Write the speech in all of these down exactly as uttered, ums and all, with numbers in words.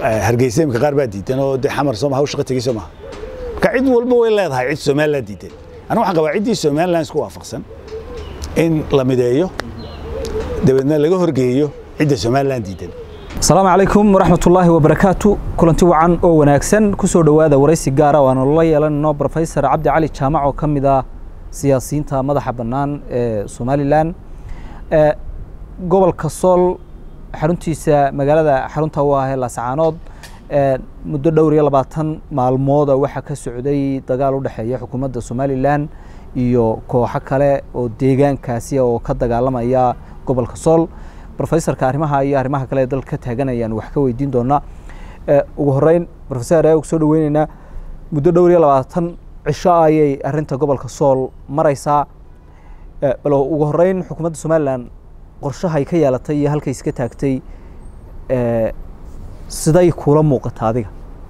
hargeysa imka qaar baa diidan oo de xamar Soomaa haw shaqo tagay Soomaa ka cid walba way leedahay cid Soomaaliland diidan ana waxaan qabaa cidii Soomaaliland isku waafaqsan in la mideeyo dabadna laga horgeeyo cidda Soomaaliland diidan. السلام عليكم ورحمة الله وبركاته. كلنتي وعن أو وناكسن كسر دواء ورئيس الجارة وأنا الله يلنا بروفيسور عبد علي الجامع وكم ذا سياسيين تا مذا حبنان سومالي لان قبل كسول حرنتي س مجال حرنتها واه لسعانود مدة دورية لبعضن مع الموضة وحكي السعودية تقالوا دحية حكومة سومالي لان يو كو حكله وديجان كاسية وكذا قال ما يا قبل كسول بروفيسور كارمها يا رمها كلا يدل كتهجنا يعني وحكوا يدين دونا وهرين بروفيسور رأيك سود ويننا مدة دورية لبعضن عشاء أي أرنت قبل كسول مريسا بلو وهرين حكومة سومالي لان قرشها يكيا لطي هل كيس كتاكتي سداي كولا موقت هذه.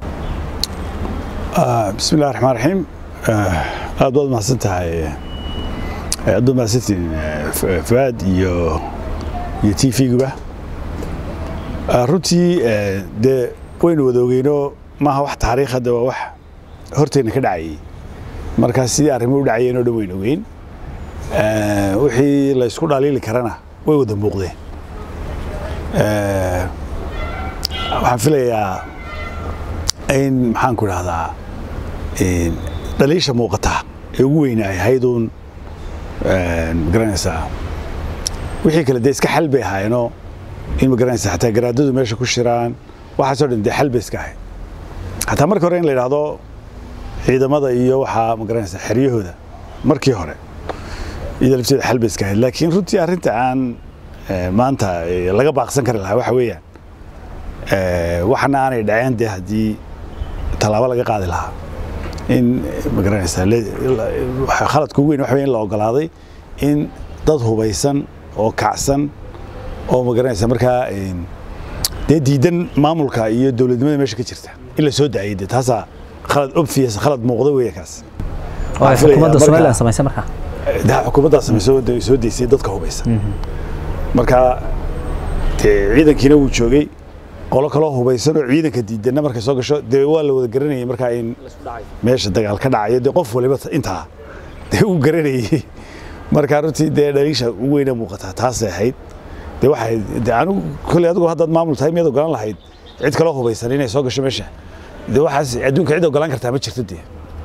بسم الله الرحمن الرحيم. أدوات ما سنتها أدوات ما سنتين فؤاد يو يتي في جبه روتي ده وين ودوجينو ما هو واحد تاريخ هذا واحد هرتين كده عي مركزي أرمي ودعينو دوين وين وحي لا يسكون عليه الكرنة ويودن بوقده waxaan filayaa in maxaan ku raahdaa in dhaliisha muuqata ee ugu weyn ay haydoon garanaysa wixii kale deeska xal bay haayno in garanaysa xataa garaadadu meesha ku shiraan waxa soo dhinday xal bay iska hay xataa markii hore in la yiraahdo ciidamada iyo waxa ma garanaysa xiriyahooda markii hore iyada lafteeda xal bay iska hay laakiin runtii arrinta aan maanta laga baaqsan kari lahaa waxa weeyaan waxana aanay dhaceen de hadii talaabo laga qaadi lahaa in ma garanaysa waxa khalad ku weyn waxa weyn la ogolaaday in dad hubaysan oo kacsan oo ma garanaysa marka de diidan maamulka iyo dawladnimada meesha ka jirta in la soo daayay taasa khalad obvious khalad muuqdo weey kaas xukuumadda Soomaaliland sameysay marka da xukuumadda sameysay soo deysay dadka hubaysan marka ciidankiina uu joogay qolo kale oo hubaysan oo ciidanka diidan markay soo gasho de waa la wada garanayay marka in meesha dagaal ka dhacay de qof waliba inta de uu garanayay marka runtii de dhaliisha ugu weyn muuqata taas ahayd de waxay de anu kulli adigu hadda maamul tahay meedo galan lahayd cid kale oo hubaysan inay soo gasho meesha de waxaas adduunka cid oo galan kartaa ma jirto de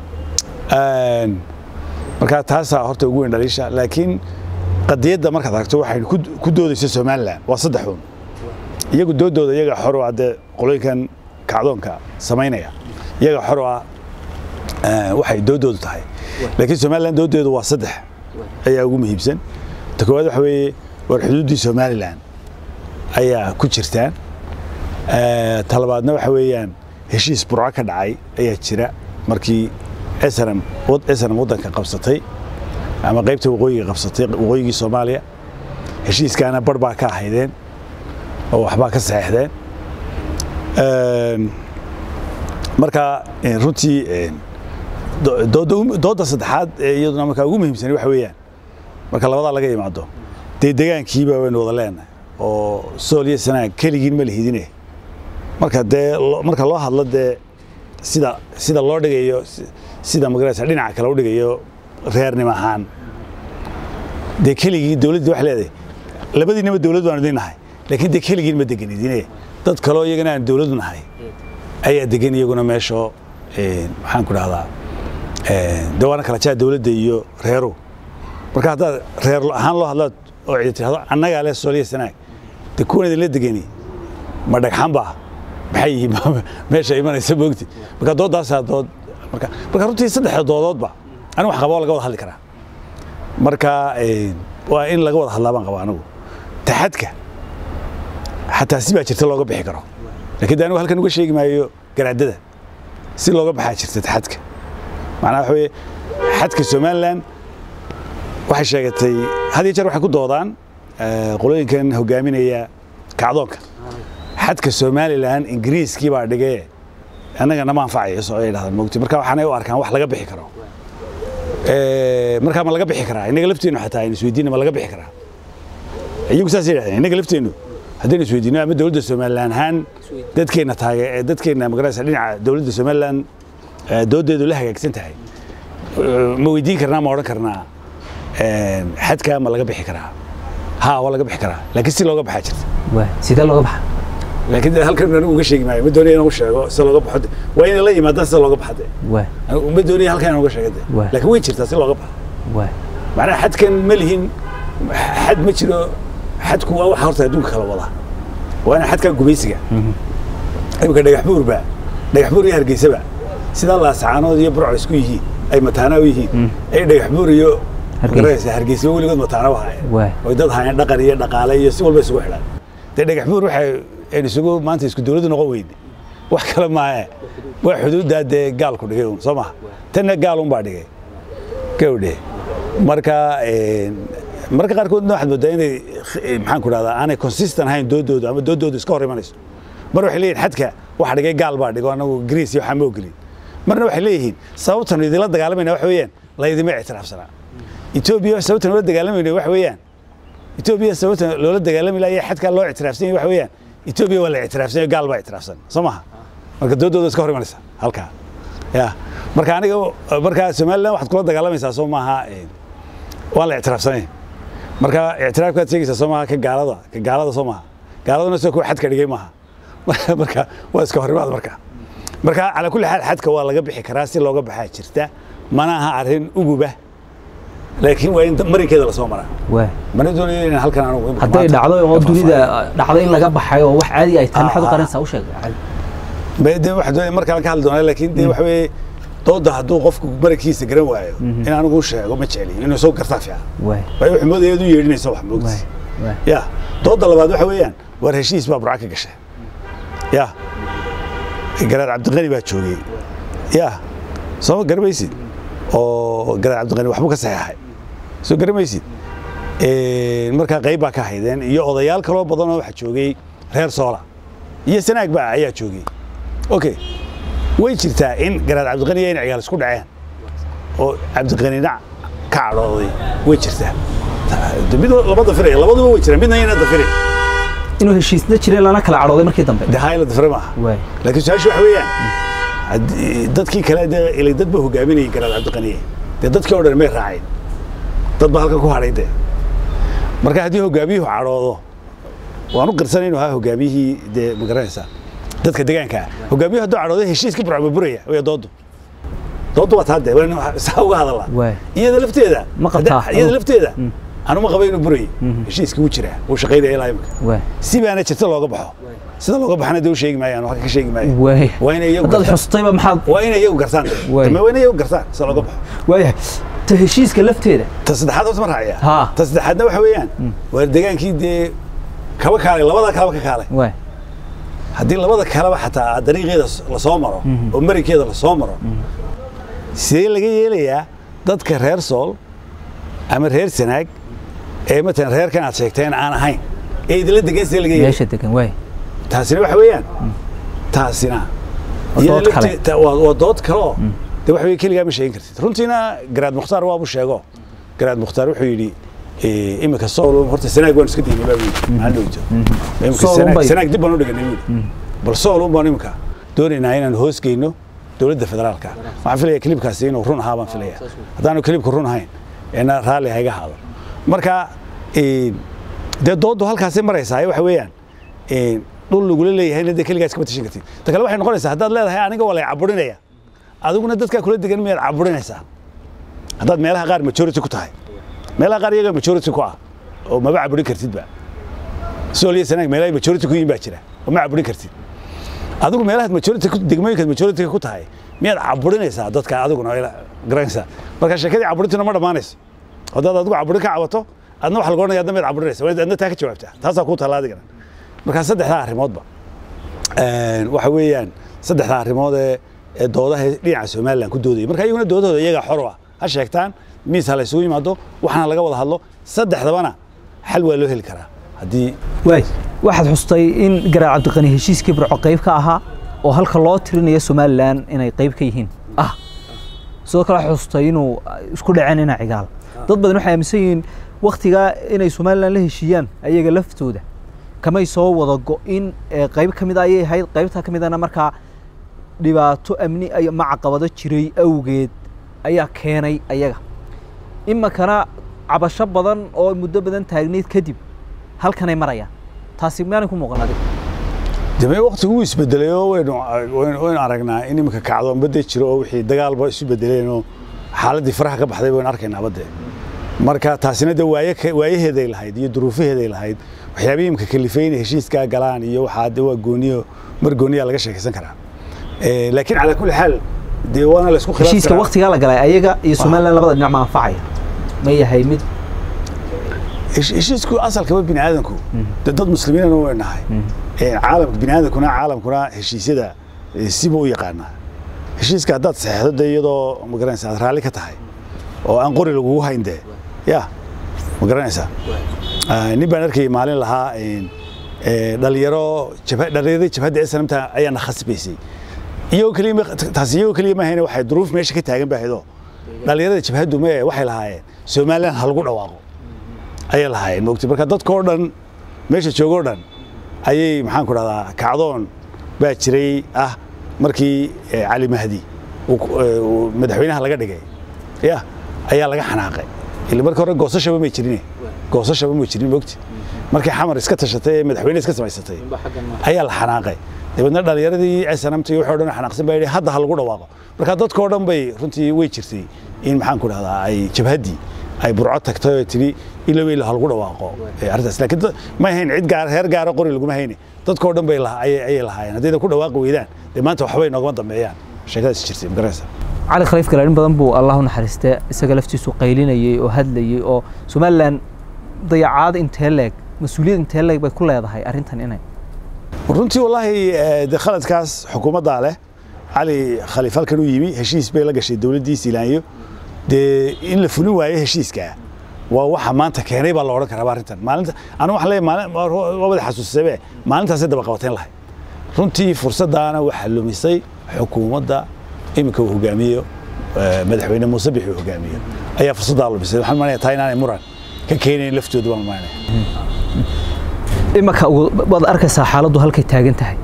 aan marka taas horta ugu weyn dhaliisha laakiin qadiyada marka aragto waxay ku doodaysaa Soomaaliland waa saddex un iyagu doodooda iyaga xor ah de qoloyinkan kacdoonka sameynaya iyaga xor ah waxay doodoodu tahay laakiin Soomaaliland doodeedu waa saddex ayaa ugu muhiimsan ta koowaad waxa weeye war xuduudii Soomaaliland ayaa ku jirtaan talabaadna waxa weeyaan heshiis burca ka dhacay ayaa jira markii S N M wad S N M wadanka qabsatay ama qaybta waqooyiga qabsatay waqooyigii Soomaaliya heshiiskaana barbaa ka ahaydeen oo waxba ka saxeexdeen een marka runtii dooda saddexaad iyaduna marka ugu muhiimsan waxa weeyaan marka labada laga yimaado de deegaankiiba weyn wada leenahay oo Soomaaliya sanad kaligiin ma lihidine marka de marka loo hadlo de sida sida loo dhigayo sida magaraysa dhinaca kale u dhigayo reernimo ahaan de kaligii dawladdu wax leedahay labadiinaba dawladdu aan idinahay laakiin de kaligiin ma deganidine dad kale oo iyagana aan dawladdu nahay ayaa degan iyaguna meesho ee waxaan ku dhahdaa ee dawana kala jaa dawladda iyo reero marka hadda reer ahaan loo hadlo oo cid tirahdo annaga la Soomaaliya sanad de kuwan la degani ma dhagxan ba maxay meesha imanaysa boogti marka doodaas dood marka marka runtii saddex doodoodba anigu wax qabo laga wada hadli karaa marka ee waa in laga wada hadlaa baan qabaa anigu taxadka حتى سيبها شرت لوجا بحكره لكن أنا وهل كان وش يجي معي جرادة سي لوجا بحاجة شرت حدك معناه حوي حدك Soomaaliland واحد شيء هذه جرى واحد كده وضعان قولين كان هو جامين هي كعضوك حدك Soomaaliland إنجليز كي بعد جاي أنا أنا ما أنفعي إسرائيل هذا الموقت مركب حنا يواركان واحد لقى بحكره مركب ما لقى بحكره إنك لفتينه حتى إن سويدين ما لقى بحكره iyagu saas yiraahday inaga lafteenu haddaynu isweydiino ama dowladda Somaliland ahaan dadkeena taagay dadkeena magaraysa dhinaca dowladda Somaliland doodeedu la hagaagsan tahay ma weydiin karnaa ma oran karnaa een xadka ma laga bixi karaa ha waa laga bixi karaa laakiin si looga baxaa jirta waa sida looga baxaa laakiin halkan anigu uga sheegi maayo ma doonayo inaan u sheego si looga baxo waa in la yimaado si looga baxo waa ma doonayo halkan inaan uga sheego laakiin way jirtaa si looga baxo waa macnaha xadkan ma lihin xad ma jiro xadku waa wax horta adduunka kala wada waa in xadka gumaysiga imka dhagax buurba dhagax buur iyo hargeysaba sida la saacanood iyo burco isku yihiin ay mataana u yihiin ay dhagax buur iyo hargeysa hargeysa weligood mataana wahay oo dad hayaan dhaqan iyo dhaqaale iyo si walba isugu xidhan de dhagax buur waxay ay isugu maanta isku dawladdu noqon weyn wax kale ma ah wax xuduudda de gaal ku dhigay soo ma tan gaal un baa dhigay gawdhe marka ee marka qaarkoodna waxaad moodaa inay maxaan ku raahdaa aanay consistent ahayn doodooda ama doodooda iska hor imanayso mar waxay leeyihiin xadka waxa dhigay gaal baa dhigo anagu Greece iyo waxa ma ogolin marna waxay leeyihiin sababtan idila dagaalamayna wax weeyaan la idima ictiraafsana Ethiopia sababtan loo dagaalamayna wax weeyaan Ethiopia sababtan loo dagaalamayay xadka loo ictiraafsan wax weeyaan Ethiopia wala ictiraafsan gaal baa ictiraafsan Soomaha marka doodooda iska hor imanaysa halka ya marka aniga marka Soomaaliland waxaad kula dagaalamaysaa Soomaha waa la ictiraafsanay marka ictiraafka tigisa Soomaha ka gaalada ka gaalada Soomaha gaaladuna soo ku xad ka dhigay maaha marka waa iska horimaad marka marka ala kulli xal xadka waa laga bixi karaa si looga baxaa jirta mana aha arin uguba laakiin waa in marinkeeda la soo maraa waa mana doonayo in halkan aanu haday dhacdo oo dunida dhacdo in laga baxay oo wax caadi ay tahay xad qaransa u sheegay bayde wax doonay marka la ka hadlo doonay laakiin de wax weey dooda hadduu qofku marinkiisa garan waayo in aanu sheego ma jeceliyo inuu soo gartaa fiican waa way wax moodayeedu yeedinayso wax moogtay ya dooda labaad waxa weeyaan war heshiis baa burca ka gashay ya garaad cabdiqani baa joogay ya soo garmaysid oo garaad cabdiqani waxba ka saxeexay soo garmaysid ee marka qayb baa ka haydeen iyo odayaal kale oo badan oo waxa joogay reer Soola iyo Sanaag baa ayaa joogay okay way jirtaa in garaad cabdiqani ay ciyaal isku dhaceen oo cabdiqani dhac ka cadhooday way jirtaa mid labada firay labaduba way jiraan midna inay dafiray inuu heshiisna jireen lana kala cadhooday markii dambe de hayla dafray ma way laakiin su'aashu waxa weeyaan dadkii kale ilaa dadba hogaaminay garaad cabdiqani de dadkii oo dhan may raacay dad ba halka ku haray de marka hadii hogaamiyuhu cadhoodo waan u qirsanay inuu ha hogaamiyihii de magaranaysa dadka deegaanka hogaamiyuhu hadduu cadhooday heshiiska burcaba buraya way doodo doodo waa taade waa saa uga hadala iyada lafteeda ma qabtaa iyada lafteeda anu ma qabayno buray heshiiska uu jira uu shaqeynaya ilaa imka si baana jirta looga baxo sida looga baxana doo sheegi maayaan waxa ka sheegi maayaan waa inay iyagu dad xustayba maxaa waa inay iyagu gartaan ma waa inay iyagu gartaan sida looga baxo waayahay ta heshiiska lafteeda ta saddexaad oo maraya ta saddexaadna waxa weeyaan waa deegaankii de kaba kaalay labada kaba ka kaalay waa hadii labada kalaba xataa dariiqeeda la soo maro oo marinkeeda la soo maro sidee laga yeelayaa dadka reer Sool ama reer Sanaag ee مثلا reer kan aad sheegteen aan ahayn ee idila degan si laga yeeyo meesha degan way taasina waxa weeyaan taasina waa dood kale de waxa weey kaliya ma sheegin kartid runtiina garaad muxtaar waa uu sheego garaad muxtaar wuxuu yiri ee imika Sool horta Sanaag waan iska diinay baa weey aan dhowto imika Sanaag Sanaag dib baan u dhiganay bal Sool baan imika doonaynaa inaan hoos geeyno dawladda federaalka waxaan filayaa klibkaasi inuu run ahaa baan filayaa hadaan klibku run ahayn ina raali hayga haado marka ee de doodo halkaas maraysaa waxa weeyaan ee dhul lagu leeyahay in kaliya iska batashin kartid ta kale waxay noqonaysaa hadaad leedahay aniga wala caburinaya adiguna dadka kula degan meed caburinaysaa hadaad meelaha qaar majority ku tahay meelaha qaar iyaga majority ku ah oo ma caburin kartid ba Soomaaliya Sanaag meelaha majority ku yiin baa jira oo ma caburin kartid adigu meelaha majority ku degmooyinka majority ku tahay meed caburinaysaa dadka adiguna garanaysaa marka sheekadii caburintina ma dhamaanayso hadaad adigu caburin ka cabato adna wax lagu oranayaa dad caburinaysa waa adna taa ka jawaabtaa taas ku talaadigana marka saddexda arrimoodba een waxa weeyaan saddexda arrimood ee doodaha dhinaca Soomaaliland ku doodayay marka iyaguna doodooda iyaga xor ah ha sheegtaan miis hal isugu yimaado waxana laga wada hadlo saddexdabana xal waa loo heli karaa hadii way waxaad xustay in garaad cabdiqani heshiiskii burco qayb ka ahaa oo halka loo tirinayo Soomaaliland inay qayb ka yihiin ah soo kala xustay inuu isku dhaceen ina cigaal dad badan waxay aaminsan yihiin waqtiga inay Soomaaliland la heshiiyaan ayaga laftooda kamay soo wada go-in qayb ka mid ayay ahayd qaybta ka midana markaa dhibaato amni ay ma caqabado jiray awgeed ayaa keenay ayaga imakana cabasho badan oo muddo badan taagneed kadib halkan ay marayaan taasi maana ku muuqan adiga damay waqtigu uu isbedelay oo waynu waynu aragnaa in imika kacdo badda jiro oo wixii dagaalba isu bedeleen oo xaaladii faraha ka baxday waynu arkaynaa badda marka taasina de waaye waayaheeday lahayd iyo duruufaheeday lahayd waxyaabihii imika kalifeyn heshiiska galaan iyo waxa de waa gooniyo mar gooniya laga sheekaysan karaa ee laakiin ala kulli xaal de waana la isku khilaafay heshiiska waqtiga la galay ayaga iyo Soomaaliland labada dhinac ma anfacaya ma yahay mid heshiisku asalka bini aadanku dad muslimiin oo weynahay ee caalamka bini aadankuna caalamkuna heshiisyada siba u yaqaana heshiiska dad saxeexdo iyadoo ma garanaysaa raali ka tahay oo aan qori lagu hayndee ya ma garanaysaa nin baan arkay maalin lahaa ee dhalinyaro jabhad dhalinyarada jabhadda islamta ayaan khasbaysay iyo kaliya taas iyo kaliya ma hayna waxay duruuf meesha ka taagan baahido dhalinyarada jabhaddu ma waxay lahaayeen Soomaaliland hal ugu dhawaaqo ayay lahaayeen moogtay marka dadka oo dhan meesha joogo dhan ayay maxaan ku radaa kacdoon baa jiray ah markii Ali Mahdi uu madaxweynaha laga dhigay ya ayaa laga xanaaqay ilaa markii hore goosashaba ma jirin goosashaba ma jirin moogtay markii xamar iska tashatay madaxweyne iska samaysatay ayaa la xanaaqay dibadna dhalinyaradii ay sanamtay wuxuu dhan xanaaqsan baa yiri hadda hal ugu dhawaaqo marka dadka oo dhan bay runtii way jirtay in maxaan ku radaa ay jabhadii ay burco tagtay oo tiri ila weeyla hal ugu dhawaaqo ee arrintaas laakiin ma ahayn cid gaar heer gaar qori lagu ma hayni dadka oo dhan bay ay lahaayeen haddii ku dhawaaqo weydaan de maanta waxbay noogama dambeeyaan sheekadaas jirtay magaraysa cali khaliif galaarin badan buu allah u naxariistay isaga laftiisu qaylinayay oo hadlayay oo Soomaaliland dayacaad intee leeg mas'uuliyad intee leeg bay ku leedahay arrintan inay runtii wallahi de khaladkaas xukuumadda leh cali khaliif halkan uu yimi heshiis bay la gashay dawladdiisa ilaaniyo de in la fulin waayo heshiiska waa waxa maanta keenay baa la oran karaa arrintan maalinta anu wax leeyahay maalin waa wada xasuusay maalintaas daba qabateen lahayd runtii fursadaana waxa lumisay xukuumadda imika uu hogaamiyo madaxweyne Muuse Bixi uu hogaamiyo ayaa fursadda lumisay waxaan maanayaa tahay inaan muran ka keenay laftooda baan maanayaa imika wad arkaysaa xaaladdu halkay taagan tahay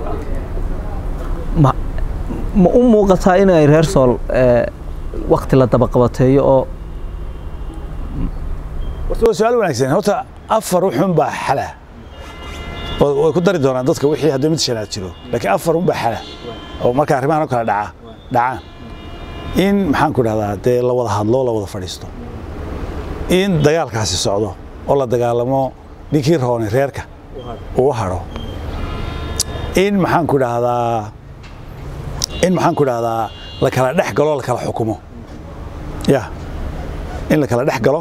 ma ma u muuqataa in ay reer Sool waqti la daba qabateeyo oo wato su'aal wanaagsan horta afar xun baa xala oo ku dari doonaan dadka wixii hadda mid shanaad jiro laakiin afar xun baa xala oo marka arrimahan kala dhaca dhacaan in maxaan ku dhahdaa de la wada hadlo la wada fadhiisto in dagaalkaasi socdo oo la dagaalamo ninkii roonay reerka uu haro in maxaan ku dhahdaa in maxaan ku dhahdaa la kala dhex galo la kala xukumo ya in la kala dhex galo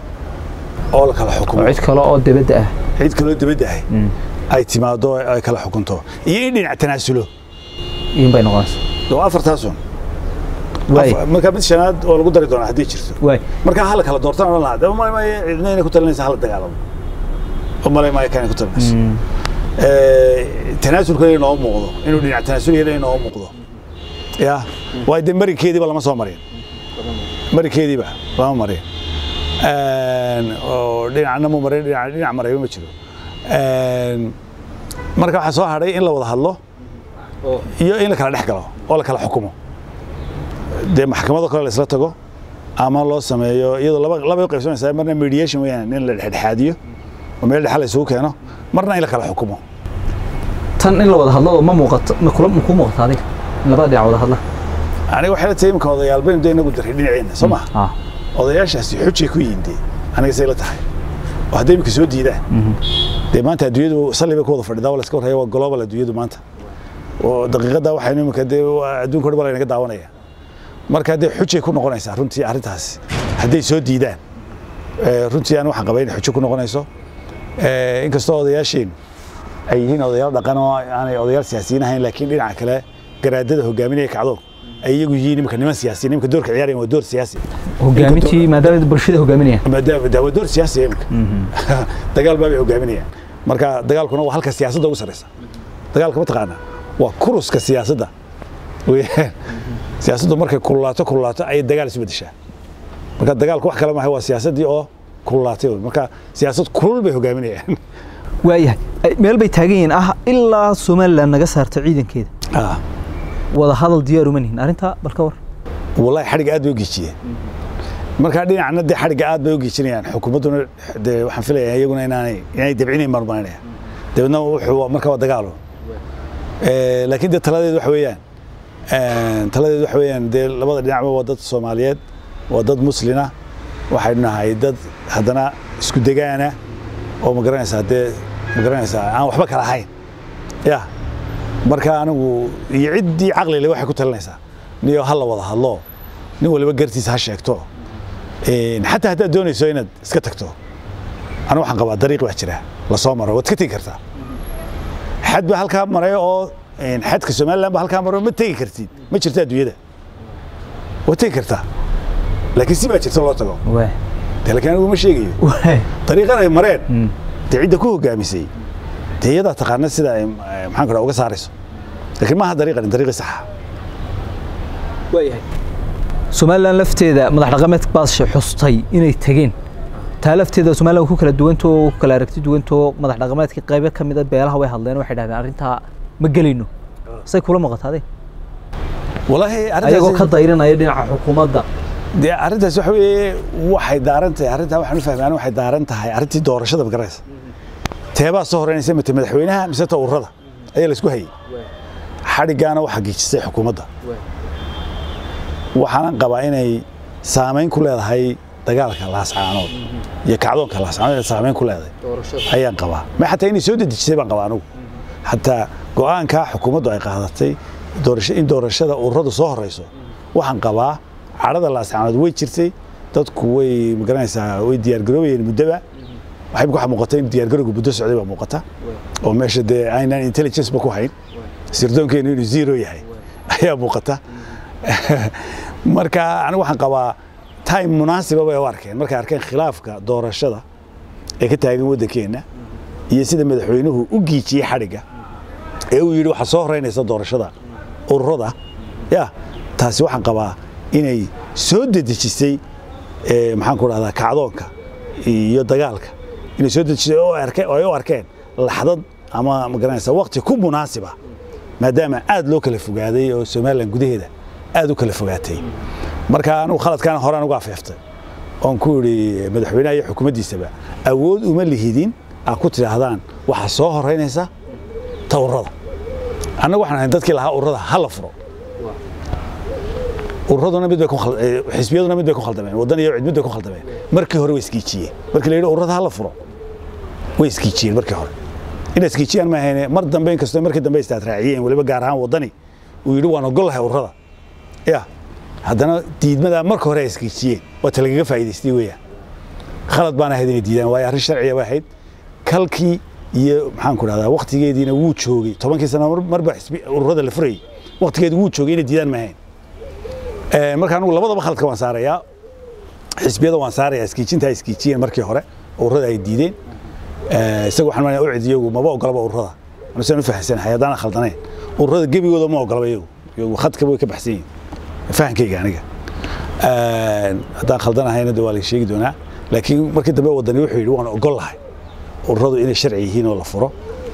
oo la kala xukumo cid kale oo dibadda ah cid kale oo dibadda ah ay timaado ay kala xukunto iyo in dhinac tanaasulo in bay noqonaysaa doo afartaasun marka mid shanaad oo lagu dari doonaa haddii jirto marka hal kala doortaan oo lahayd ma ma cidnayna ku talinaysa hal dagaalamo oo malay ma kan ku talinaysa ee tanaasulka inuu muuqdo inuu dhinac tanaasul yahay inuu muuqdo ya way de marikeediba lama soo marin marikeediba lama marin een oo dhinacna ma marin dhinac dhinac maray ma jiro een marka waxa soo haray in la wada hadlo iyo in la kala dhex galo oo la kala xukumo de maxkamadda kale la isla tago ama loo sameeyo iyadoo laba laba qaybsanaysa marna mediation weeyaan in la dhexdhexaadiyo oo meel dhaxal isugu keeno marna in la kala xukumo tan in la wada hadlo ma muuqato ma kula ku muuqato adiga labada dhinac wada hadla aniga waxa la taymka odayaal been deena ku daray dhinaceena Soomaa ah odayaashaasi xujay ku yiindee aniga say la tahay oo haday imka soo diidaan de maanta adduunyadu saliba ku wada fadhidaa wala iska horeeyo waa global adduunyadu maanta oo daqiiqada waxaynu imka de adduunka dhan baa inaga daawanaya marka de xujay ku noqonaysaa runtii arrintaas haday soo diidaan ee runtii aan waxaan qabay in xujo ku noqonayso ee inkastoo odayaasheen ay yihiin odayaal dhaqan oo aanay odayaal siyaasiyiin ahayn laakiin dhinaca kale garaadada hogaaminaya kacdo ay iyagu yihiin imka niman siyaasiyiin imka doorka ciyaarayaan waa door siyaasi hogaamintii maadaama bulshada hogaaminaya maadaama daawa door siyaasi imka dagaal baa ay hogaaminayaan marka dagaalkuna waa halka siyaasadda ugu sareysa dagaalka ma taqaana waa kuruska siyaasadda siyaasaddu markay kululaato kululaato ay dagaal isu bedeshaa marka dagaalku wax kale ma aha waa siyaasaddii oo kululaatay marka siyaasad kulul bay hogaaminayaan waayahay meel bay taagan yihiin ah ilaa Soomaaliland naga saarto ciidankeeda ah wada hadal diyaar uma nihin arinta balka war wallahi xariga aad u gijiyeen marka dhinacna de xariga aad bay u gijinayaan xukuumaduna de waxaan filayaa iyaguna inaanay inay dabcinay marmaanaya dabadna wuxuu marka waa dagaalo ee laakiin de taladeedu waxa weeyaan ee taladeedu waxa weeyaan de labada dhinacba waa dad Soomaaliyeed waa dad muslina waxay nahay dad hadana isku degaana oo ma garanaysaa de ma garanaysaa aan waxba kala ahayn ya marka anigu iyo cidii aqli leh waxay ku talinaysaa niyo hal wada hadlo nin waliba gartiisa ha sheegto ee hatta hadaa doonayso inaad iska tagto ana waxaan qabaa dariiq wax jira la soo maro wad ka tagi kartaa xad ba halka maray oo in xadka Soomaaliland ba halka maro ma tagi kartid ma jirto adduunyada wad tagi kartaa laakiin si ba jirto loo tago waa laakiin anigu ma sheegayo dariiqan ay mareen cidda ku hogaamisay tayada taqaana sida ay maxaan kala uga saarayso laakiin ma aha dariiqan dariiq sax ah waayahay Soomaaliland lafteeda madax dhaqameed baas xustay inay tageen taa lafteeda Soomaaliland ku kala duwanto ku kala aragti duwanto madax dhaqameedka qayb ka mid ah beelaha way hadleen waxay dhahdeen arinta ma galino say kula maqataade wallahi ayagoo ka dayranaya dhinaca xukuumadda de arintaas waxa weeye waxay daaran tahay arinta waxaan u fahmaanay waxay daaran tahay arintii doorashada magaraysa teeba soo horeynaysa madaxweynaha mise ururada ayaa la isku hayay xarigaana waxa gijisay xukuumadda waxaan qabaa inay saameyn ku leedahay dagaalka laascaanood iyo kacdoonka laascaanood saameyn ku leedahay ayaan qabaa ma xataa inay soo dedejisay baan qabaa anigu hatta go'aanka xukuumaddu ay qaadatay doorashada in doorashada ururadu soo horeyso waxaan qabaa carada laascaanood way jirtay dadku way ma garanaysaa way diyaar garoobeen muddaba waxay ku muuqatay in diyaar garowgu muddo socday baa muuqata oo meesha de aynan intelligence ba ku hayn sirdoonkeenu inuu zero yahay ayaa muuqata marka anigu waxaan qabaa time munaasiba bay u arkeen markay arkeen khilaafka doorashada ee ka taagan waddankeena iyo sida madaxweynuhu u giijiyay xariga ee uu yiri waxa soo horeynaysa doorashada ururada ya taasi waxaan qabaa inay soo dedejisay ee maxaan ku raahdaa kacdoonka iyo dagaalka inay soo dedejisay oo arkeen oo ay u arkeen laxdad ama ma garanaysa waqti ku munaasiba maadaama aad loo kala fogaaday oo Soomaaliland gudaheeda aad u kala fogaatay marka anu khaladkan hore anu gaafeeftay oo ku yiri madaxweynaha iyo xukuumaddiisaba awood uma lihidin aan ku tiraahdaan waxa soo horeynaysa tawrada anagu waxaan ahay dadkii lahaa ururada hal furo ururada mid bay ku xisbiyaduna mid bay ku khaldameen wadan iyo cid mid bay ku khaldameen markii hore way iskiijiyeen markii la yiri ururada hal furo way iskiijiyeen markii hore in iskiijiyaan ma ahayn mar dambe in kastoo markii dambe istaad raaciyeen waliba gaar ahaan wadani uu yiri waan ogol lahay ururada ya haddana diidmada markii hore iskiijiyeen waa talagaga faa'iideystay weeyaan khalad baan ahayd inay diidaan waa arrin sharciya wahayd kalkii iyo maxaan ku raahdaa waqtigeediina wuu joogay tobankii sano marba ururada la furay waqtigeedu wuu joogay inay diidaan ma ahayn ee marka anigu labadaba khaladka waan saarayaa xisbiyada waan saarayaa iskiijinta iskiijiyeen markii hore ururada ay diideen ee isagu waxaan maana u cidiyogu maba ogolaba ururada anu saan u fahansanahay haddana khaldanayn ururada gebigooda ma ogolaba iyagu iyagu khadka way ka baxsan yihiin fahankayga aniga ee haddaan khaldanahayna waa la sheegi doonaa laakiin markii dambe wadani wuxuu yiri waan ogol lahay ururadu inay sharci yihiin oo la furo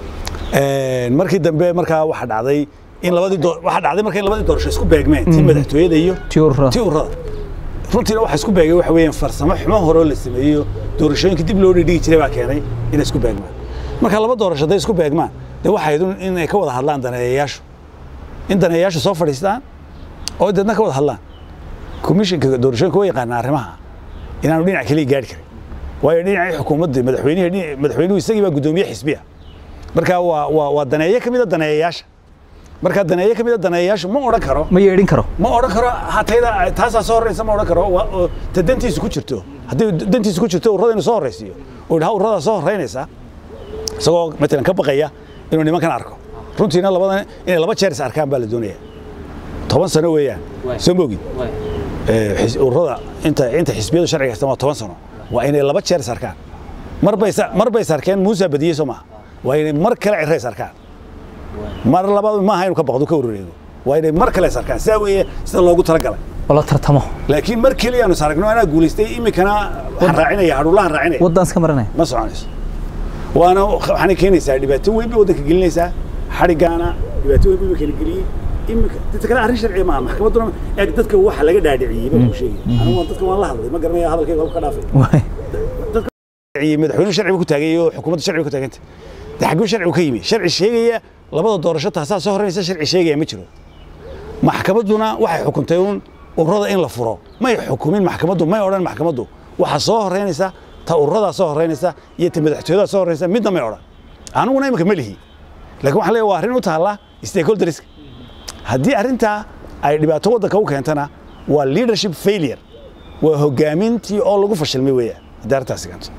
ee markii dambe markaa waxa dhacday in labadii waxa dhacday markay labadii doorasho isku beegmeen tii madaxtooyada iyo tii ururada runtiina waxa isku beegay waxa weeyaan farsamo xumo hore la sameeyo doorashooyinka dib loo dhigi jiray baa keenay in isku beegmaan marka laba doorasho day isku beegmaan de waxa idin in ay ka wada hadlaan daneeyayaashu in daneeyayaashu soo fadhiistaan oo dadna ka wada hadlaan komishanka doorashooyinka way yaqaan arrimaha inaanu dhinac kaliya gaari karin waayo dhinacii xukuumadda madaxweynaha madaxweynuhu isagii baa gudoomiye xisbiya marka waa waa waa daneeyo kamid ah daneeyayaasha marka daneeyo kamid ah daneeyayaashu ma oran karo ma yeedhin karo ma oran karo hatayda taas soo horeysa ma oran karo ta dantiisu ku jirto haddii dantiisu ku jirto ururada inuu soo horeysiyo oo dhaw ururada soo horeynaysa isagoo matalan ka baqaya inuu nimankan arko runtiina labada in laba jeer is arkaan baa la doonayaa toban sano weeyaan soo moogid ee ururada inta inta xisbiyadu sharciga ah waa toban sano waa inay laba jeer is arkaan marba mar bay sarkeen Muuse badiyay Soomaa waa inay mar kale cireys arkaan mar labaad ma ahayn ka baqdo ka urureedo waa inay mar kale sarkaan saaweeye sida loogu talagalay wala tartamo laakiin mar kaliya aanu saragno ana guuleystay imikana raacinaya hadulaha raacinaya wadan iska maranay ma soconayso وانا waxaan keenaysaa dhibaato weyn bay wadanka gelinaysaa xarigaana dhibaato weyn bay kala geliyay imika dadka kale arrin sharci ma maxkamaduna ee dadka waxa laga dhaadhiciyay baa ku sheegay anigu waan dadka waan la hadlay ma garanaya hadalkayga halka dhaafay dadka madaxweynuhu sharci ku taagay iyo xukuumadda sharci ku taagantay taxagguu sharci ka yimi sharci sheegaya labada doorasho taasaa soo horeysa sharci sheegaya ma jiro maxkamaduna waxay xukuntay uun ururada in la furo may xukumin maxkamaddu may odhan maxkamaddu waxa soo horeynaysa ta ururada soo horeynaysa iyo ta madaxtooyada soo horeynaysa midna may odhan aniguna imika ma lihi laakiin waxa leeyahay waa arrin u taala stakeholders haddii arrinta ay dhibaato waddanka u keentana waa leadership failure waa hogaamintii oo lagu fashilmay weeyaan haddii arrintaasi keento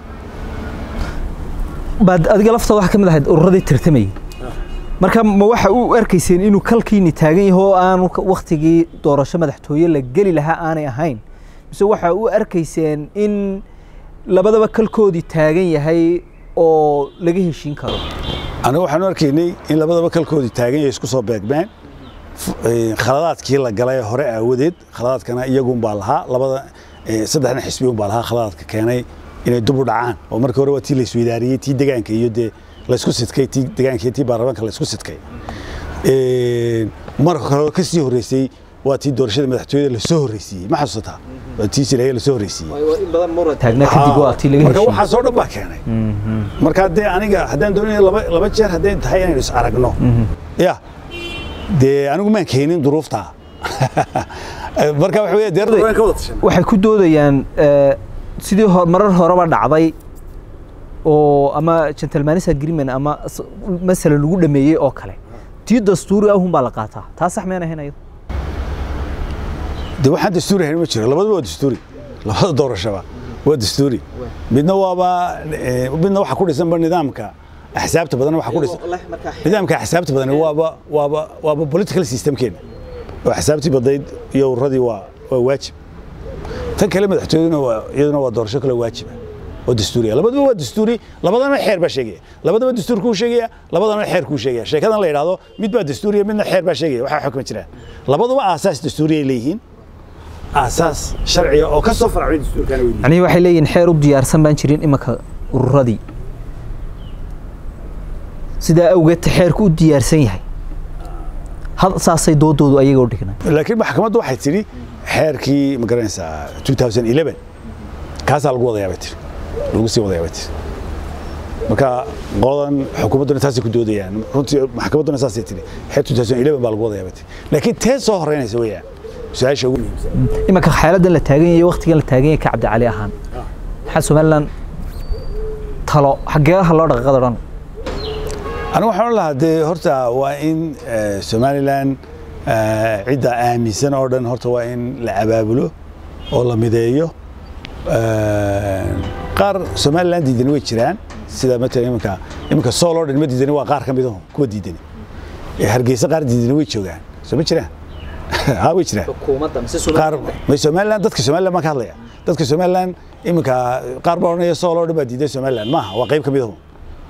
baad adiga lafta waxa ka mid ahayd ururadii tirtamay marka ma waxa uu arkayseen inuu kalkiini taagan yahay oo aan waqtigii doorasho madaxtooye la gali lahaa aanay ahayn mise waxa uu arkayseen in labadaba kalkoodii taagan yahay oo laga heshiin karo anigu waxaan arkaynay in labadaba kalkoodii taagan yahay isku soo beegmeen khaladaadkii la galay hore aawadeed khaladaadkana iyagu baa lahaa labada saddexna xisbi baa lahaa khaladaadka keenay inay dub u dhacaan oo markii hore waa tii la isweydaariyay tii deegaanka iyo de la isku sidkay tii deegaanka iyo tii baarlamaanka la isku sidkay ee marka hore ka sii horeysay waa tii doorashada madaxtooyada la soo horeysay ma xasuusataa waa tii silay la soo horeysay waa in badan mura taagna kadib waa tii laga heshiiyay marka waxa soo dhab keenay marka de aniga hadaan doonayo laba laba jeer hadaan tahay inaan is aragno ya de anigu ma keenin duruufta marka waxa weeye deerday waxay ku doodayaan sidii marar horeba dhacday oo ama gentleman's agreement ama masala lagu dhameeyay oo kale tii dastuuri ah un baa la qaataa taa sax ma ahayn ayadu de waxa dastuuri ah ma jiro labadaba waa dastuuri labada doorashaba waa dastuuri midna waaba midna waxa ku dhisan nidaamka axsaabta badan waxa ku dhisan nidaamka axsaabta badan waaba waaba waaba political system keena oo axsaabtii badayd iyo uradii waa waa waajib tan kale madaxtooyaduna waa iyaduna waa doorasho kale waajib oo dastuuri labadaba waa dastuuri labadana xeer ba sheegay labadaba dastuurku uu sheegay labadana xeer ku sheegay sheekadan la yiraahdo mid baa dastuuri midna xeer ba sheegay waxa xukuma jira labadaba aasaas dastuuri ay leeyihiin aasaas sharci oo ka soo farcay dastuurkan weyn yani waxay leeyihiin xeer u diyaarsan baan jirin imaka ururadii sida awgeed xeerku u diyaarsan yahay hal saasay doodoodu ayaga u dhignay laakiin maxkamaddu waxay tiri xeerkii ma garanaysaa two thousand eleven kaas lagu wada yaabay tir lagu sii wada yaabay tir marka qodan xukuumaddu taasi ku doodayaan runtii maxkamaddu saasay tiri xeer two thousand eleven baa lagu wada yaabay tir laakiin tee soo horeynaysa weeyaan su'aasha ugu muhiimsan imaka xaaladdan la taagan yahay waqtigan la taagan yahay ka Cabdi Cali ahaan waxa Soomaaliland talo xageeha loo dhaqaaqo dhan أنا وحول الله ده هرتا وين سوماليلاند عدة آميسن أردن هرتا وين لعبابلو والله مدايو قار سوماليلاند ديدني ويشران سيدا مثلا يمكن يمكن سول أردن ما ديدني وقار كم بدهم كود ديدني هرجيس قار ديدني ويشوجان سو ويشران ها ويشران قار ما سوماليلاند دتك سوماليلاند ما كهلا دتك سوماليلاند يمكن قار بورنيا سول أردن ما ديدني سوماليلاند ما هو قريب كم بدهم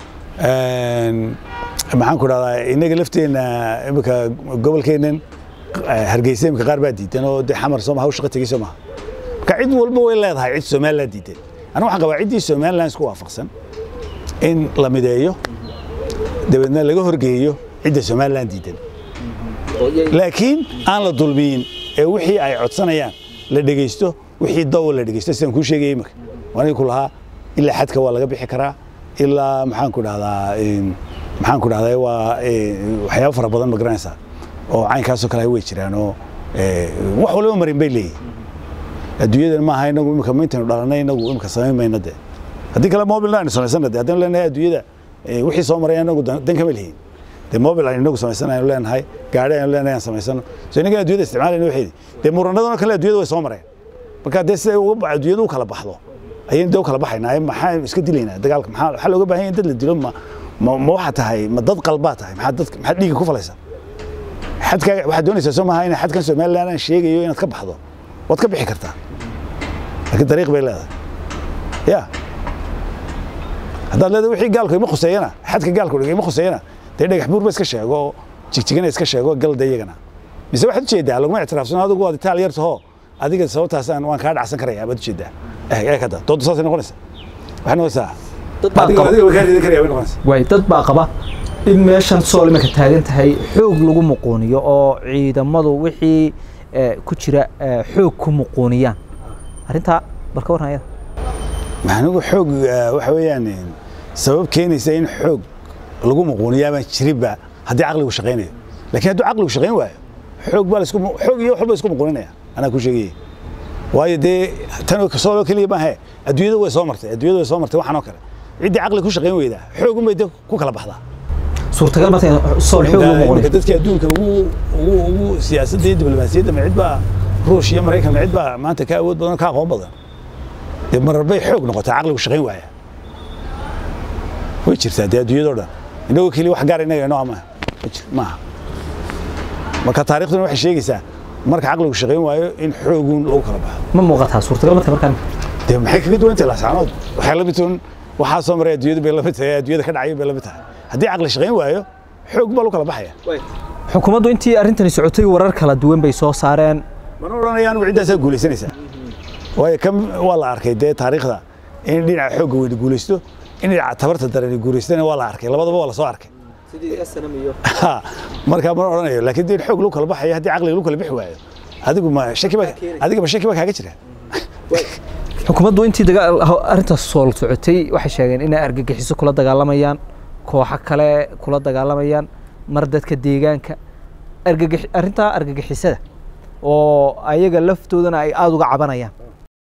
maxaan ku radaa inaga lafteena imika gobolkeenan hargeysa imika qaar baa diidan oo de xamar Soomaa hawsha qatagay Soomaa ka cid walba way leedahay cid Soomaaliland diidan ana waxaan qabaa cidii Soomaaliland isku waafaqsan in la mideeyo dawladna laga horgeeyo cidda Soomaaliland diidan laakiin aan la dulmiin ee wixii ay codsanayaan la dhageysto wixii dawlad la dhageysto sidaan ku sheegay imika waan ku lahaa ilaa xadka waa laga bixi karaa ilaa maxaan ku dhahdaa maxaan ku dhahdaa waa waxyaabo fara badan ma garanaysaa oo caynkaas oo kale way jiraan oo wax walba marin bay leeyihiin adduunyada ma aha inagu imika mayntan dhalanay inagu imika sameeymayna de haddii kale mobile line sameysana de haddii leenahay adduunyada wixii soo maray inagu dan kama leeyihiin de mobile line inagu sameysanayo leenahay gaari aynu leenahay sameysano soo inaga adduunyada isticmaalayna waxay de muranadana kale adduunyada way soo mareen marka de si ugu adduunyadu kala baxdo ayaan dad kala baxaynaa maxaa iska dilaynaa dagaalka maxaa waxa looga baahan yahay dad la dilo ma ma waxa tahay ma dad qalbaa tahay maxaa dad maxaa dhiig ku falaysa xadka waxa doonaysaa Soomaaliya in xadkan Soomaaliland aan sheegayo inaad ka baxdo wad ka bixi kartaa laakiin dariiq bay leedahay ya hada leedahay wixii gaalku ma khuseeyana xadka gaalku dhigay ma khuseeyana tay dhagax buur ba iska sheego jigjigana iska sheego gal dayagana mise waxa jeedaa lagu ma ictiraafsano adigu waa Itaaliyar taho adiga sababtaas aan waan ka dhacsan karayaa baad jeedaa ee kada dood saas noqonaysa waxna wasa dad baa qaba adiga waxa idin kariyaa noqonaysa way dad baa qaba in meeshan sool imika taagan tahay xoog lagu muqooniyo oo ciidamadu wixii ku jira xoog ku muqooniyaan arinta barka warnaya maxanugu xoog waxa weeyaan sabab keenaysa in xoog lagu muqooniyaa ma jiriba hadii aqligu shaqeynayo laakiin hadii aqligu shaqeyn waayo xoog baa isku xoog iyo waxba isku muqoonaya ana ku sheegay waayo de tan oo soo kaliya ma hay adduunyada way soo martay adduunyada way soo martay waxaan oo kale cidii aqli ku shaqeyn weyda xoog uma idin ku kala baxdaa suurtagal ma tahay sool xoog lagu muqooniyo dadka adduunka ugu ugu ugu siyaasadda iyo diblomaasiyadda ma cid baa Ruush iyo Mareykan ma cid baa maanta ka awood badan ka aqoon badan ee mararbay xoog noqotay aqligu shaqeyn waaya way jirtaa de adduunyada dhan inagoo kaliya wax gaar inaga inoo ama ma marka taariikhduna waxay sheegaysaa marka aqligu shaqeyn waayo in xoogun lagu kala baxo ma muuqataa suurtagal ma tahay markaan de maxay kaga duwan tahay laasanood waxay la midtoon waxa soo maray adduunyada bay la mid tahay adduunyada ka dhacay bay la mid tahay haddii aqli shaqeyn waayo xoog baa lagu kala baxaya xukuumaddu intii arrintani socotay warar kala duwan bay soo saareen mana oranayaan ciddaas guulaysanaysa waayo kam waa la arkay de taariikhda in dhinaca xoog weyn guulaysto in dhinaca tabarta daran guulaystana waa la arkay labadaba waa la soo arkay sidii asnam iyo marka ma oranayo laakiin dii xoog lagu kala baxay haddii aqli lagu kala bixi waayo adigu ma shaki ba adiga ma shaki ba kaaga jira xukuumaddu intii dagaal arrintaas soo socotay waxay sheegeen in ay argagixiso kula dagaalamayaan kooxo kale kula dagaalamayaan mar dadka deegaanka argagix arrinta argagixisada oo ayaga laftoodana ay aad uga cabanayaan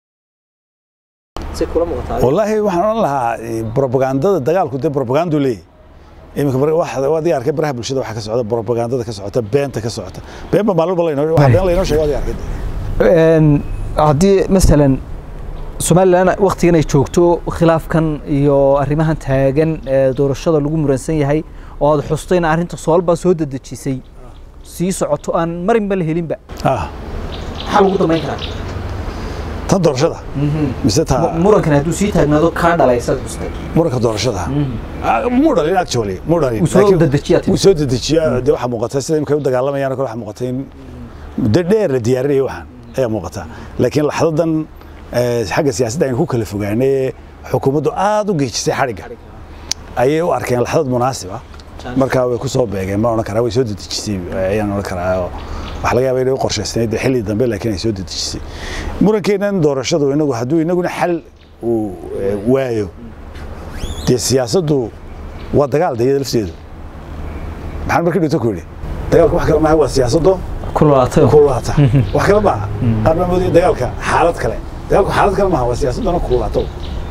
si kula muuqataa wallahi waxaan oran lahaa propagandada dagaalku de propaganda leeyahay imika waxa wadi arkay baraha bulshada waxa ka socda propagandada ka socota beenta ka socota been ba maalmo la inoo waxa been la inoo sheegay wadi arkay een hadii midalan Soomaaliland waqtigan ay joogto khilaafkan iyo arrimahan taagan doorashada lagu muransan yahay oo aad xustayna arrinta soolba soo dadajisay si socoto aan marin bal helinba ah xal ugu dambeyn karaa ta doorashada mise ta murankan haduu sii taagnaado ka dhalaysa xustay muranka doorashada mudalin actually mudalin soo dadajiyaa soo dadajiyaa de waxa muuqata sida imka u dagaalamayaan koox waxa muuqata in muddo dheer la diyaariyay waxaan ayaa muuqata laakiin laxdadan xagga siyaasadda ay ku kala fogaanay xukuumaddu aad u geejisay xariga ayay u arkeen laxdad munaasib ah marka way ku soo beegeen ma oran karaa way soo dadajisay ayaan oran karaa wax laga yaabay inay u qorshaysnayd xilli dambe laakiin ay soo dadajisay murankeedan doorashadu inagu hadduu inaguna xal uu waayo de siyaasaddu waa dagaal dayada lafteedu maxaan markii dhigto ku yidhi dagaalku wax kale maaha waa siyaasaddu kulaata kulaata wax kale maaha qaarna moodaya dagaalka xaalad kale dagaalku xaalad kale maaha waa siyaasadduna kulaato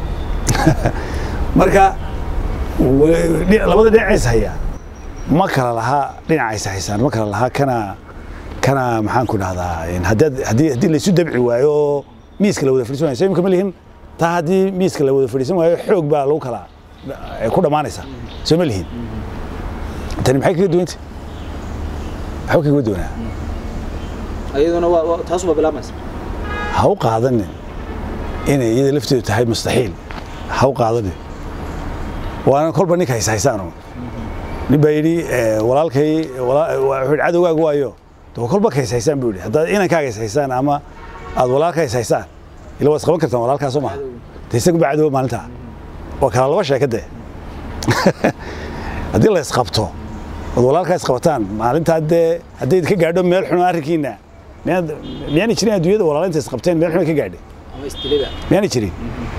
marka labada dhinac is haya ma kala laha dhinac is haysan ma kala laha kana kana maxaan ku dhahdaa in hadii hadii hadii la isu dabci waayo miiska la wada fadhiisan waayo imka malihin ta hadii miiska la wada fadhiisan waayo xoog baa lagu kala ay ku dhamaanaysa soo malihin tani maxay kaga duwantay maxay kaga duwanaa ayaduna waa taas waa bilaamaysa ha u qaadanin inay iyada lafteedu tahay mustaxiil ha u qaadanin waana kolba ninka haysa haysaano nin baa yidhi walaalkay wuxuu cadowgaagu waayo doo kolba ka haysa haysaan buu yidhi haddaad inankaaga haysa haysaan ama aad walaalka haysa haysaan ila waad isqaban kartaan walaalkaas soo maha de isagu baa cadowa maalintaa waa kala laba sheekade haddii la isqabto ood walaalkaa isqabataan maalintaa dee hadday ka gaadho meel xun arrinkiina miyaanay jirin adduunyada walaalinta isqabteen meel xun ka gaadhay miyaanay jirin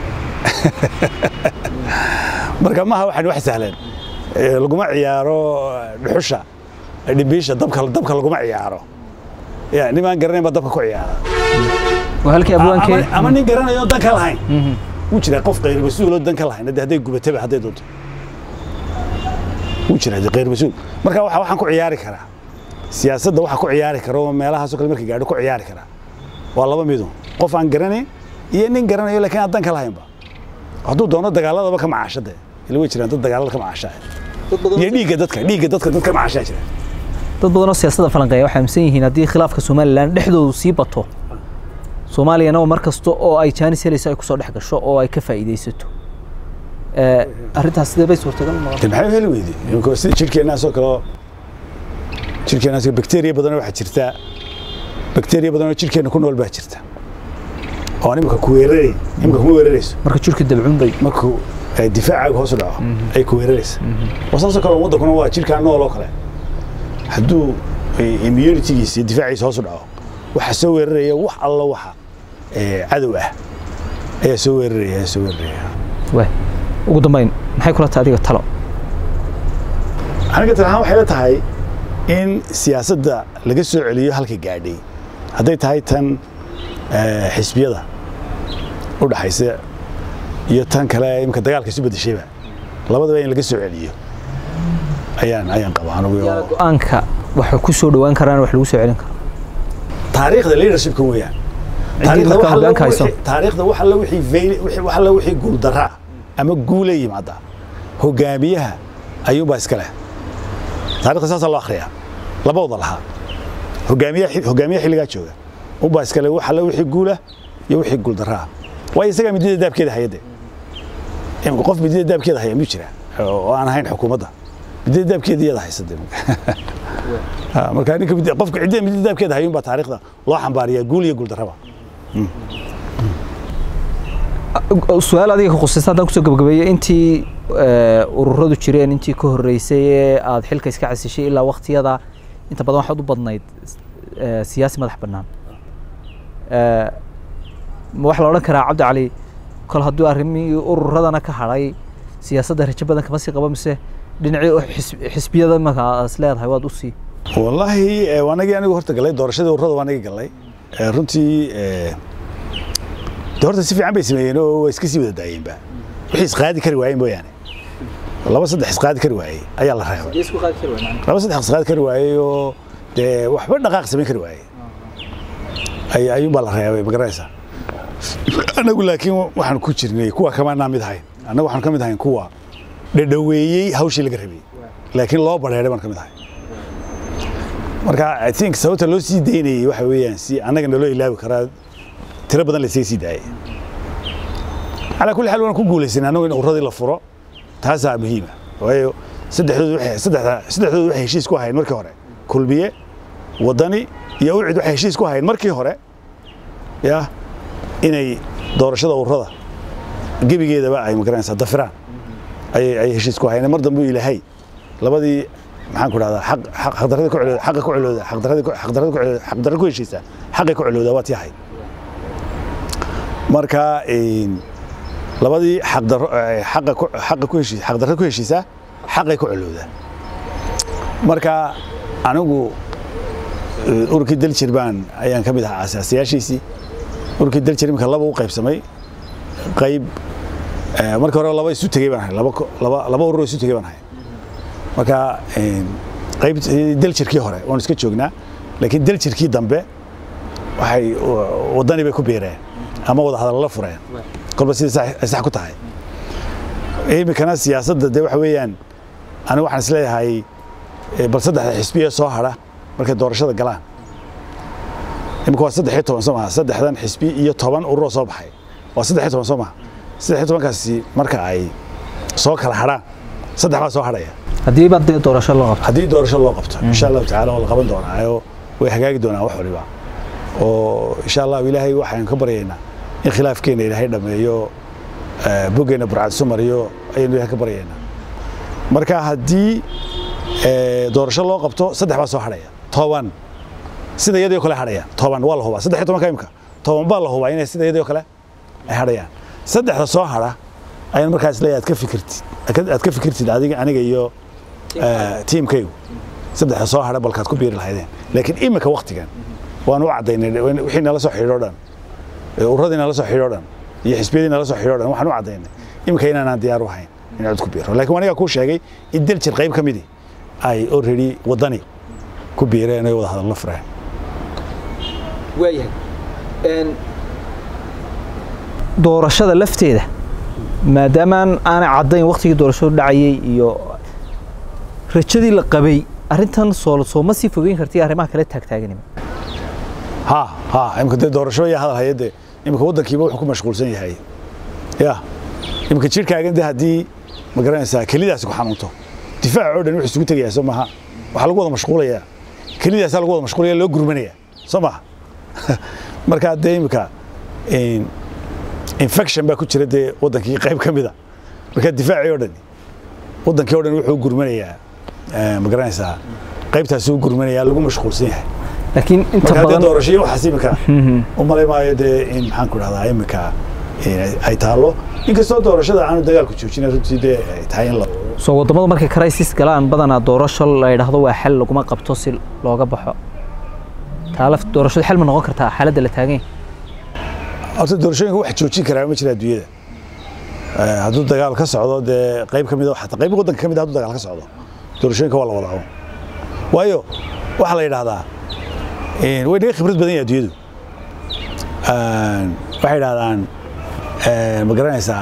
marka maaha waxaan wax sahlan laguma ciyaaro dhuxusha dhibiisha dabka dabka laguma ciyaaro ya nimaan garanayn ba dabka ku ciyaara وهلكي أبوان كي أما نقرأنا يوم دنك الهين وجرا قف غير مسؤول دنك الهين هذا هذا يقول بتبع هذا يدود وجرا هذا غير مسؤول مركا واحد واحد كو عياري كرا سياسة ده واحد كو عياري كرا ومالها سوق المركي قاعد كو عياري كرا والله ما بيدون قف عن قرني ينين قرني يقول لك أنا دنك الهين با هذا دونا دجالة ده بكم عشرة ده اللي وجرا هذا دجالة كم عشرة يعني قدتك ليه قدتك قدتك كم عشرة dad badan oo siyaasadda falanqeeya waxay aaminsan yihiin haddii khilaafka Soomaaliland dhexdoodu sii bato Soomaaliyana mar kasto oo ay Chinese helayso ay ku soo dhex gasho oo ay ka faa'iideysato ee arintaas sidee bay suurtagal ma tahay maxay heli weydii inkoo si jirkeena soo kala jirkeena si bacteria badan waxa jirta bacteria badan oo jirkeena ku nool baa jirta oo nimka ku weeraray nimka ku weerarayso marka jirka dabcuun bay markuu difaaca hoos u dhaco ay ku weeraraysa wasaasoo kale waddankuna waa jirka nool oo kale hadduu immunity-giisa difaaciisa hoos u dhaco waxa soo weeraraya wax alla waxa cadow ah ayaa soo weeraraya ayaa soo weeraraya way ugu dambeyn maxay kula tahay adiga talo aniga talo waxay la tahay in siyaasadda laga soo celiyo halka gaadhay hadday tahay tan xisbiyada u dhaxaysa iyo tan kale imka dagaalka isu bedeshayba labadaba in laga soo celiyo ayaan ayaan qabaa anigu go'aanka waxa ku soo dhawaan karaan wax lagu soo celin karo taariikhda leadership-ka weeyaan taariikhda waxa la wixii taariikhda waxa la wixii waxa la wixii guul darra ama guul ay yimaada hogaamiyaha ayuuba iska leh taariikhda saas loo akhriyaa labada laha hogaamiyaha hogaamiyaha xilliga jooga uba iska leh waxa la wixii guul ah iyo wixii guul darra way isaga midida daabkeeda hay'adda in qof midida daabkeeda hay'ad ma jira oo aan ahayn xukuumadda midida daabkeeda iyada haysatay ha marka ninka midida qofka cidda midida daabkeeda hay'un ba taariikhda loo xambaariyaa guul iyo guul darraba su'aal adiga ku khusaysan hadaan ku soo gabagabeeyay intii ururadu jireen intii ka horeysay ee aad xilka iska casishay ilaa waqtiyada inta badan waxaad u badnayd siyaasi madax bannaan ma wax la odhan karaa cabdi cali kol hadduu arrimihii ururadana ka hadhay siyaasadda rajo badan kama sii qabo mise dhinacii xisbiyada markaas leedahay waad u sii wallaahi waanagii anigu horta galay doorashadii ururada waanagii galay runtii de horta si fiican bay sameeyeen oo way iska sii wada daayeenba wixii isqaadi kari waayeen mooyaane laba saddex isqaadi kari waayey ayaa la reebay laba saddex isqaadi kari waayey oo dee waxba dhaqaaq samayn kari waayey ay ayuunbaa la reebay magaraysa anagu laakiin waxaan ku jirnay kuwa kamaanaa mid ahayn annagu waxaan ka mid ahayn kuwa dhadhaweeyey hawshii laga rabay laakiin loo badheeray baan ka mid ahay marka I think sababta loo sii daynayay waxa weeyaan si annaga naloo ilaawi karaa tiro badan la sii daayay ala kulli xal waan ku guulaysan anagu in urradii la furo taasaa muhiim ah waayo saddexdood waxay saddexda saddexdood waxay heshiis ku ahayn markii hore kulbiye wadani iyo ucid waxay heshiis ku ahayn markii hore ya inay doorashada ururada gebigeedaba ay magaranaysaa dafiraan ay ay heshiis ku ahayn mar dambe ilaahay labadii maxaan ku raahdaa xaq xaq darada ku celooda xaq ku celooda xaq darada xaq darada ku celooda xaq darada ku heshiisa xaq ku celooda waa tiyahay marka een labadii xaq dar xaq xaq ku heshiisa xaq darada ku heshiisa xaq ku celooda marka anigu ururkii daljir baan ayaan ka mid ahaa asaasiyaashiisii ururkii daljir imika laba u qaybsamay qayb marka hore laba isu tagay baan ahay laba laba laba urur isu tagay baan ahay marka qayb daljirkii hore waan iska joognaa laakiin daljirkii dambe waxay wadani bay ku biireen ama wada hadal la fureen kolba sida sax ku tahay imikana siyaasadda de waxa weeyaan anigu waxaan isleeyahay bal saddexda xisbiya soo hara markay doorashada galaan imika waa saddex iyo toban soo maaha saddexdan xisbi iyo toban ururo soo baxay waa saddex iyo toban soo maaha saddex iyo tobankaasi marka ay soo kala haraan saddex baa soo haraya haddii baa doorasho loo qabto haddii doorasho loo qabto insha allahu tacaala waa la qaban doonaa way hagaagi doonaa wax waliba oo insha allahu ilaahay waxaan ka baryaynaa in khilaafkeena ilaahay dhameeyo boggeena burcad sumariyo ayaynu ilaahay ka baryaynaa marka haddii doorasho loo qabto saddex baa soo haraya toban sida iyadoo kale haraya toban waa la hubaa saddex iyo toban ka imka toban baa la hubaa inay sida iyadoo kale ay harayaan saddexda soo hara ayaan markaas leeyahay aad ka fikirtid aad ka fikirtid adiga aniga iyo tiimkaygu saddexda soo hara balkaad ku biiri lahaydeen laakiin imika waqtigan waan u cadaynay wixii nala soo xidhiidho dhan urradii nala soo xidhiidho dhan iyo xisbiyadii nala soo xidhiidho dhan waxaan u cadaynay imika inaanaan diyaar u ahayn inaan cod ku biiro laakiin aniga kuu sheegay in daljir qayb ka midii ay already wadani ku biireen ay wada hadal la fureen waayahay doorashada lafteeda maadaamaan aanay caddayn waqtigii doorashadu dhacayay iyo rajadii la qabay arrintan soo soo ma sii fogeyn kartay arrimaha kale taagtaaganima ha ha imka dee doorasho iyo hadal hay'adda imka waddankiiba wuxuu ku mashquulsan yahay ya imka jirkaagan dee haddii ma garanaysaa kelidaasi ku xanuunto difaac oo dhan wuxuu isugu tegayaa soo maaha waxaa lagu wada mashquulayaa kelidaasaa lagu wada mashquulaya loo gurmanaya soo maaha marka dee imka infection baa ku jira dee waddankii qayb ka mida marka difaacii oo dhan waddankii oo dhan wuxuu gurmanayaa ma garanaysaa qaybtaas uu gurmanayaa lagu mashquulsan yahay laakiin inta badan doorashada waxa simika oo maleemayo de in maxaan ku dhahdaa imika ay taalo inkastoo doorashada aanu dagaalku joojinay runtii de tahay in la soo wadamada markay crisis galaan badanaa doorasho la yiraahdo waa xal laguma qabto si looga baxo taalaf doorashada xal ma noqon kartaa xaaladda la taagan horta doorashooyinka wax joojin karaa ma jira adduunyada hadduu dagaal ka socdo dee qayb ka mid ah xataa qayb waddanka ka mid ah hadduu dagaal ka socdo doorashooyinka waa la wadaa waayo waxa la yidhaahdaa way naga khibrad badan yahay adduunyadu waxay yidhahdaan ma garanaysaa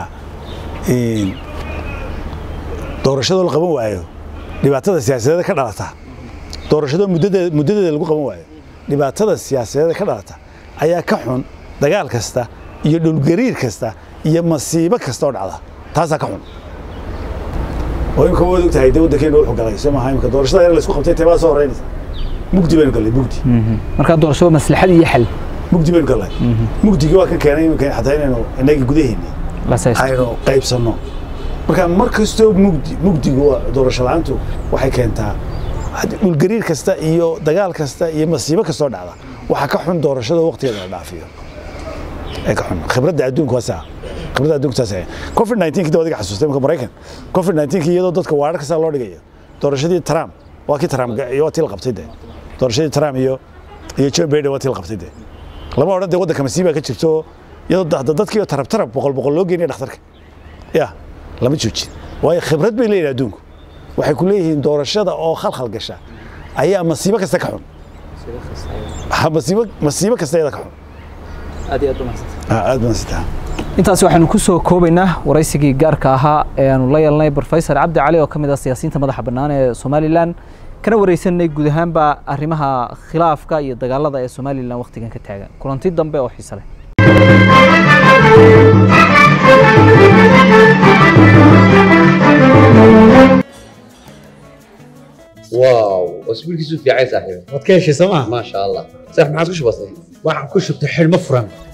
doorashada la qaban waayo dhibaatada siyaasadeed ka dhalata doorashada muddadeeda muddadeeda lagu qaban waayo dhibaatada siyaasadeed ka dhalata ayaa ka xun dagaal kasta iyo dhulgariir kasta iyo masiibo kasta oo dhacda taasaa ka xun oo imka waad ogtahay dee waddankeena wuxuu galay soo maaha imka doorashada yar la isku qabtay teebaa soo horeynaysa mugdi baynu galay mugdi marka doorashada maslaxad iyo xal mugdi baynu galay mugdigii waa ka keenay imka xataa inaynu inagii gudaheennii aynu qaybsanno marka mar kastoo mugdi mugdigu doorasho la'aantu waxay keentaa dhulgariir kasta iyo dagaal kasta iyo masiibo kastoo dhacda waxaa ka xun doorashada waqtigeeda la dhaafiyo ee ka xun khibradda adduunka waa saa khibradda adduunka saas covid nineteen kii dawadiga xasuustay marka Mareykan covid nineteen kii iyadoo dadka waadar kasta loo dhigayo doorashadii Trump waa kii Trump iyo waa tii la qabtay dee doorashadii Trump iyo iyo Joe Biden waa tii la qabtay dee lama odhan dee waddanka masiiba ka jirto iyadoo dadkii tarab tarab boqol boqol loo geeyay dhakhtarka ya lama joojin waayo khibrad bay leeyihiin adduunku waxay ku leeyihiin doorashada oo khalkhal gasha ayaa masiibo kasta ka xun masiibo masiibo kasta iyada ka xun aad iyo aad banaansan aad banaansan intaas waxaanu ku soo koobaynaa waraysigii gaarka ahaa ee aanu la yeelnay Professor Cabdi Cali oo kamid ah siyaasiyiinta madaxa bannaan ee Somaliland kana waraysanay guud ahaanba arrimaha khilaafka iyo dagaalada ee Somaliland waqtigan ka taagan kulanti dambe oo xiiso leh واو واسبوعك في عايز صاحبي waad ka heshay sooma ما شاء الله صح ما عاد وش بصير waxaan ku shubtay xilmo furan